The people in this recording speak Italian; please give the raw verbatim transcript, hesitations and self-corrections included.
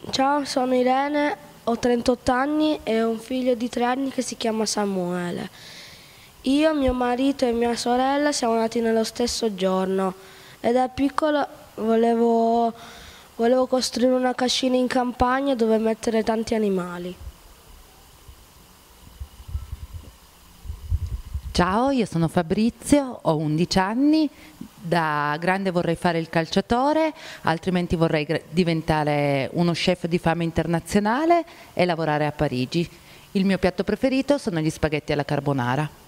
Ciao, sono Irene, ho trentotto anni e ho un figlio di tre anni che si chiama Samuele. Io, mio marito e mia sorella siamo nati nello stesso giorno e da piccolo volevo, volevo costruire una cascina in campagna dove mettere tanti animali. Ciao, io sono Fabrizio, ho undici anni, da grande vorrei fare il calciatore, altrimenti vorrei diventare uno chef di fama internazionale e lavorare a Parigi. Il mio piatto preferito sono gli spaghetti alla carbonara.